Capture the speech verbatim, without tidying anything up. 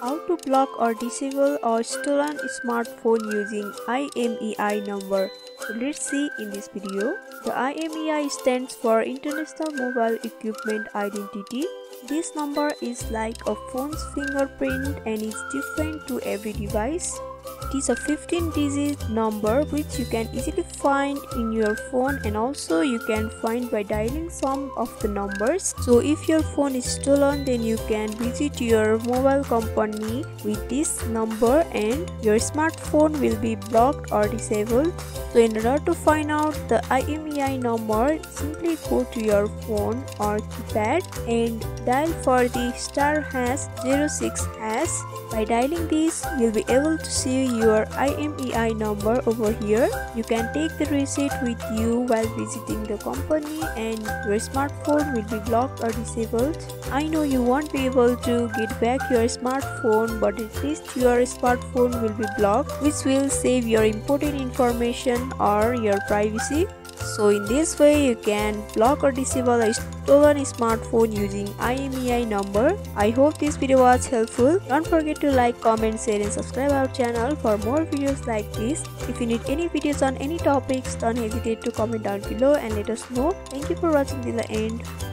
How to block or disable a stolen smartphone using I M E I number. So let's see in this video. The I M E I stands for International Mobile Equipment Identity. This number is like a phone's fingerprint and is different to every device. It is a fifteen digit number which you can easily find in your phone, and also you can find by dialing some of the numbers. So if your phone is stolen, then you can visit your mobile company with this number and your smartphone will be blocked or disabled. So in order to find out the I M E I number, simply go to your phone or keypad and dial for the star hash zero six hash. By dialing this, you'll be able to see your I M E I number over here. You can take the receipt with you while visiting the company and your smartphone will be blocked or disabled. I know you won't be able to get back your smartphone, but at least your smartphone will be blocked, which will save your important information or your privacy. So in this way you can block or disable a stolen smartphone using I M E I number. I hope this video was helpful. Don't forget to like, comment, share and subscribe our channel for more videos like this. If you need any videos on any topics, don't hesitate to comment down below and let us know. Thank you for watching till the end.